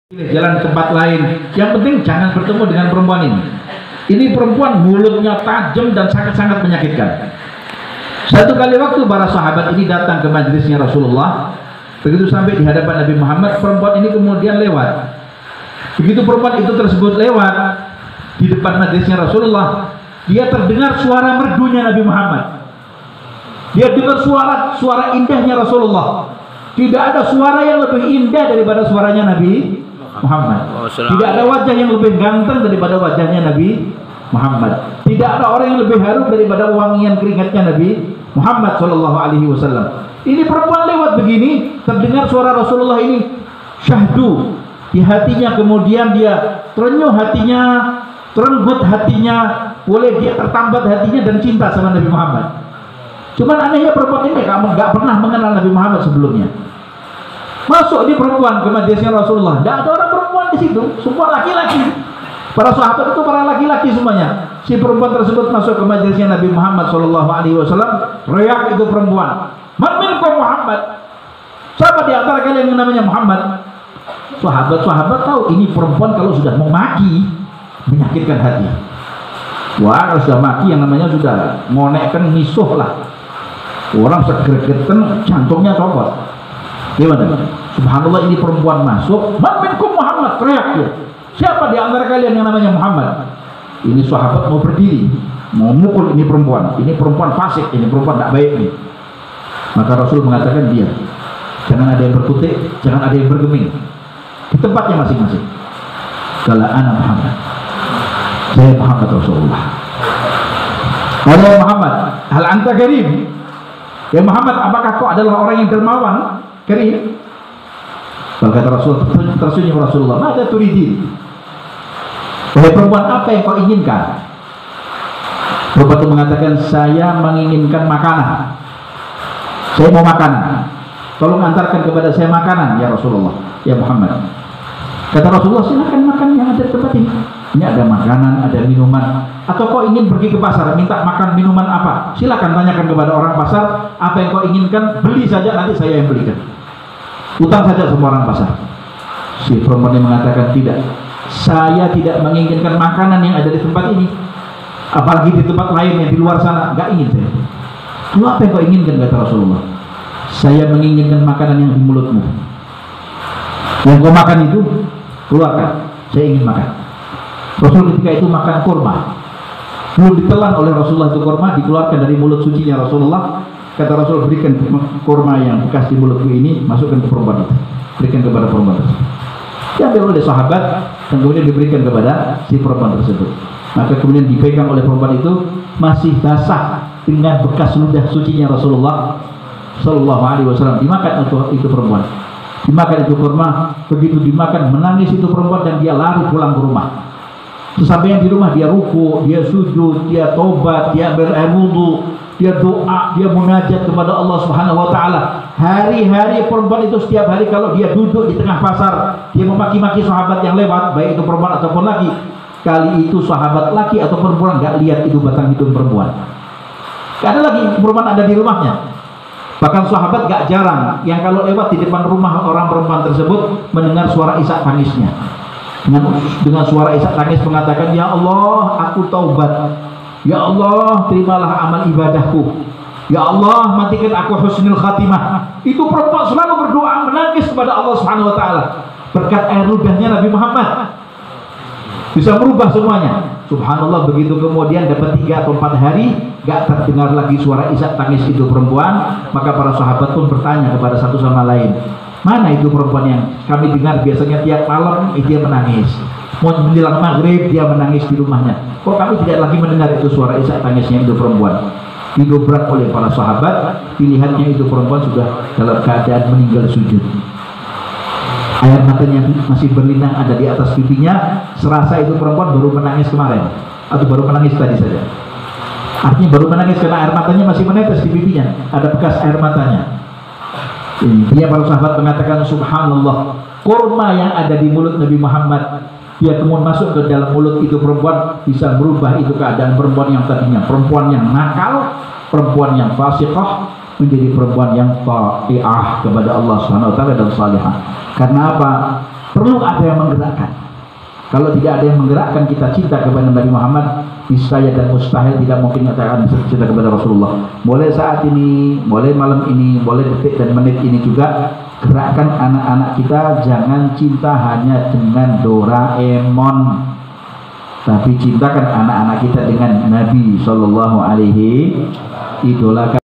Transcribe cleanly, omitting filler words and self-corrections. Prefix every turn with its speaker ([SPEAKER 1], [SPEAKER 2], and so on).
[SPEAKER 1] jalan di tempat lain. Yang penting jangan bertemu dengan perempuan ini. Ini perempuan mulutnya tajam dan sangat-sangat menyakitkan. Satu kali waktu para sahabat ini datang ke majelisnya Rasulullah. Begitu sampai di hadapan Nabi Muhammad, perempuan ini kemudian lewat. Begitu perempuan itu tersebut lewat di depan majelisnya Rasulullah, dia terdengar suara merdunya Nabi Muhammad. Dia dengar suara indahnya Rasulullah. Tidak ada suara yang lebih indah daripada suaranya Nabi Muhammad. Tidak ada wajah yang lebih ganteng daripada wajahnya Nabi Muhammad. Tidak ada orang yang lebih harum daripada wangian keringatnya Nabi Muhammad SAW. Ini perempuan lewat begini, terdengar suara Rasulullah ini, syahdu di hatinya, kemudian dia terenyuh hatinya, terenggut hatinya, boleh dia tertambat hatinya dan cinta sama Nabi Muhammad. Cuman anehnya perempuan ini nggak pernah mengenal Nabi Muhammad sebelumnya. Masuk di perempuan ke majelisnya Rasulullah, tidak ada orang perempuan di situ, semua laki-laki. Para sahabat itu para laki-laki semuanya. Si perempuan tersebut masuk ke majelisnya Nabi Muhammad SAW, reak itu perempuan, "Man minkum Muhammad?" Siapa di antara kalian yang namanya Muhammad? Sahabat-sahabat tahu ini perempuan kalau sudah memaki menyakitkan hati. Wah, kalau sudah maki yang namanya sudah ngonekkan, misuh lah. Orang segergetan jantungnya copot. Gimana? Subhanallah, ini perempuan masuk, "Man minkum Muhammad?" teriak dia. Siapa di antara kalian yang namanya Muhammad? Ini sahabat mau berdiri, mau mukul ini perempuan. Ini perempuan fasik, ini perempuan tak baik nih. Maka Rasul mengatakan, dia jangan ada yang berkutik, jangan ada yang bergeming, di tempatnya masing-masing. Kala ana Muhammad, saya Muhammad Rasulullah. Wahai Muhammad, hal anta karim? Ya Muhammad, apakah kau adalah orang yang dermawan? Karim? Kata Rasul, tersenyum Rasulullah, "Mada turidi?" Wahai perempuan, apa yang kau inginkan? Perempuan itu mengatakan, "Saya menginginkan makanan. Saya mau makanan. Tolong antarkan kepada saya makanan ya Rasulullah, ya Muhammad." Kata Rasulullah, "Silakan makan yang ada di tempat ini. Ini ada makanan, ada minuman. Atau kau ingin pergi ke pasar, minta makan minuman apa? Silakan tanyakan kepada orang pasar, apa yang kau inginkan, beli saja, nanti saya yang belikan. Utang saja semua orang pasar." Si perempuan yang mengatakan, "Tidak, saya tidak menginginkan makanan yang ada di tempat ini, apalagi di tempat lain yang di luar sana, nggak ingin saya." "Lalu apa yang kau inginkan?" kata Rasulullah. "Saya menginginkan makanan yang di mulutmu. Yang kau makan itu, keluarkan, saya ingin makan." Rasul ketika itu makan kurma, belum ditelan oleh Rasulullah itu kurma, dikeluarkan dari mulut sucinya Rasulullah. Kata Rasul, "Berikan kurma yang bekas di mulutku ini, masukkan ke perempuan itu, berikan kepada perempuan tersebut." Diambil oleh sahabat dan kemudian diberikan kepada si perempuan tersebut. Maka kemudian dipegang oleh perempuan itu, masih basah dengan bekas ludah sucinya Rasulullah Sallallahu Alaihi Wasallam. Dimakan itu perempuan, dimakan itu kurma. Begitu dimakan, menangis itu perempuan dan dia lari pulang ke rumah. Sesampainya di rumah, dia ruku, dia sujud, dia tobat, dia berwudu, dia doa, dia munajat kepada Allah Subhanahu wa taala. Hari-hari perempuan itu setiap hari kalau dia duduk di tengah pasar, dia memaki-maki sahabat yang lewat, baik itu perempuan ataupun laki. Kali itu sahabat laki atau perempuan enggak lihat itu batang hidung perempuan. Enggak ada lagi perempuan ada di rumahnya. Bahkan sahabat enggak jarang yang kalau lewat di depan rumah orang perempuan tersebut mendengar suara isak tangisnya. Dengan suara isak tangis mengatakan, "Ya Allah, aku taubat. Ya Allah, terimalah amal ibadahku. Ya Allah, matikan aku husnul khatimah." Itu perempuan selalu berdoa menangis kepada Allah Subhanahu wa taala. Berkat air ludahnya Nabi Muhammad bisa merubah semuanya. Subhanallah, begitu kemudian dapat 3 atau 4 hari gak terdengar lagi suara isak tangis itu perempuan. Maka para sahabat pun bertanya kepada satu sama lain, "Mana itu perempuan yang kami dengar biasanya tiap malam dia menangis, mau menjelang maghrib dia menangis di rumahnya, kok kami tidak lagi mendengar itu suara isak tangisnya itu perempuan?" Didobrak oleh para sahabat, dilihatnya itu perempuan sudah dalam keadaan meninggal sujud. Air matanya masih berlinang ada di atas pipinya. Serasa itu perempuan baru menangis kemarin, atau baru menangis tadi saja. Artinya baru menangis karena air matanya masih menetes di pipinya, ada bekas air matanya. Dia para sahabat mengatakan, "Subhanallah, kurma yang ada di mulut Nabi Muhammad, dia kemudian masuk ke dalam mulut itu perempuan, bisa berubah itu keadaan perempuan yang tadinya perempuan yang nakal, perempuan yang fasiqah, menjadi perempuan yang ta'i'ah kepada Allah Subhanahu wa taala dan salihah. Karena apa? perlu ada yang menggerakkan. Kalau tidak ada yang menggerakkan kita cinta kepada Nabi Muhammad, niscaya dan mustahil tidak mungkin kita akan cinta kepada Rasulullah. Mulai saat ini, mulai malam ini, mulai detik dan menit ini juga, gerakkan anak-anak kita jangan cinta hanya dengan Doraemon, tapi cintakan anak-anak kita dengan Nabi Sallallahu Alaihi, idolakan